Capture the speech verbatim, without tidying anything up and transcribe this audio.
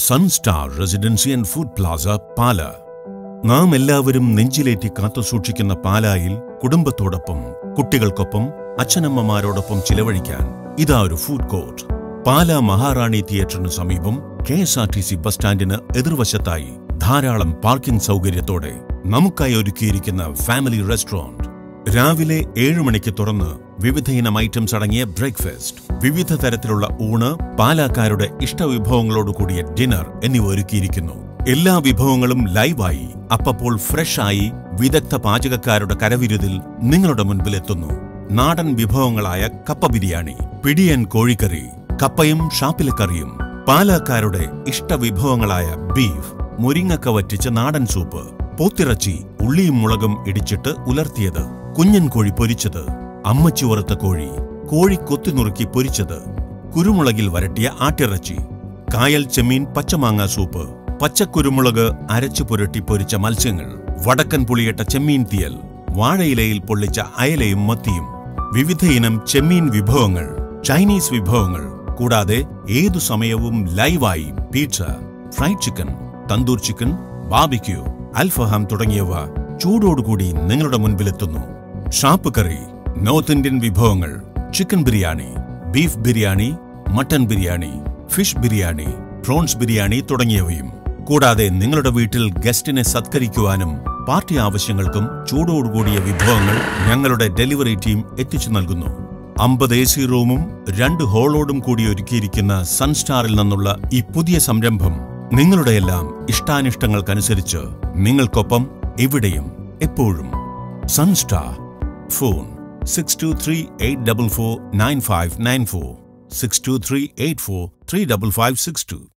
Sunstar residency and food plaza Pala. നാം എല്ലാവരും നെഞ്ചിലേറ്റി കാത്തുസൂക്ഷിക്കുന്ന പാലായിൽ കുടുംബത്തോടൊപ്പം കുട്ടികൾക്കൊപ്പം അച്ഛനമ്മമാരോടൊപ്പം ചിലവഴിക്കാൻ ഇതാ ഒരു ഫുഡ് കോർട്ട്. പാല മഹാറാണി തിയേറ്ററിന് സമീപം K S R T C bus സ്റ്റാൻഡിന് എതിർവശത്തായി ധാരാളം പാർക്കിംഗ് സൗകര്യത്തോടെ നമുക്കായി ഒരുക്കിയിരിക്കുന്ന ഫാമിലി റെസ്റ്റോറന്റ്. രാവിലെ ഏഴു മണിക്ക് തുറന്ന് വിവിധയിനം ഐറ്റംസ് അടങ്ങിയ ബ്രേക്ക്ഫാസ്റ്റ്, വിവിധ തരത്തിലുള്ള ഊണ്, പാലാക്കാരുടെ ഇഷ്ടവിഭവങ്ങളോട് കൂടിയ ഡിന്നർ എന്നിവ ഒരുക്കിയിരിക്കുന്നു. എല്ലാ വിഭവങ്ങളും ലൈവായി അപ്പപ്പോൾ ഫ്രഷായി വിദഗ്ധ പാചകക്കാരുടെ കരവിരുതിൽ നിങ്ങളുടെ മുൻപിൽ എത്തുന്നു. നാടൻ വിഭവങ്ങളായ കപ്പ ബിരിയാണി, പിടിയൻ കോഴിക്കറി, കപ്പയും ഷാപ്പിലക്കറിയും, പാലാക്കാരുടെ ഇഷ്ടവിഭവങ്ങളായ ബീഫ്, മുരിങ്ങക്ക വറ്റിച്ച നാടൻ സൂപ്പ്, പോത്തിറച്ചി ഉള്ളിയും മുളകും ഇടിച്ചിട്ട് ഉലർത്തിയത്, കുഞ്ഞൻ കോഴി പൊരിച്ചത്, അമ്മച്ചി വറുത്ത കോഴി, കോഴി കൊത്തിനുറുക്കി പൊരിച്ചത്, കുരുമുളകിൽ വരട്ടിയ ആട്ടിറച്ചി, കായൽ ചെമ്മീൻ പച്ചമാങ്ങ സൂപ്പ്, പച്ചക്കുരുമുളക് അരച്ചു പുരട്ടി പൊരിച്ച മത്സ്യങ്ങൾ, വടക്കൻ പുളിയിട്ട ചെമ്മീൻ തീയൽ, വാഴയിലയിൽ പൊള്ളിച്ച അയലയും മത്തിയും, വിവിധയിനം ചെമ്മീൻ വിഭവങ്ങൾ, ചൈനീസ് വിഭവങ്ങൾ, കൂടാതെ ഏതു സമയവും ലൈവായി pizza, fried chicken, tandoor chicken, barbecue, alfaham തുടങ്ങിയവ ചൂടോടുകൂടി നിങ്ങളുടെ മുൻപിലെത്തുന്നു. ഷാപ്പ് കറി, നോർത്ത് ഇന്ത്യൻ വിഭവങ്ങൾ, chicken biryani, beef biryani, mutton biryani, fish biryani, prawns biryani തുടങ്ങിയവയും. കൂടാതെ നിങ്ങളുടെ വീട്ടിൽ ഗസ്റ്റിനെ സത്കരിക്കുവാനും പാർട്ടി ആവശ്യങ്ങൾക്കും ചൂടോടുകൂടിയ വിഭവങ്ങൾ ഞങ്ങളുടെ ഡെലിവറി ടീം എത്തിച്ചു നൽകുന്നു. അമ്പത് എ സി റൂമും രണ്ട് ഹോളോടും കൂടി ഒരുക്കിയിരിക്കുന്ന സൺസ്റ്റാറിൽ നിന്നുള്ള ഈ പുതിയ സംരംഭം നിങ്ങളുടെയെല്ലാം ഇഷ്ടാനിഷ്ടങ്ങൾക്കനുസരിച്ച് നിങ്ങൾക്കൊപ്പം എവിടെയും എപ്പോഴും. Sunstar. Phone six two three eight double four nine five nine four, six two three eight four three double five six to.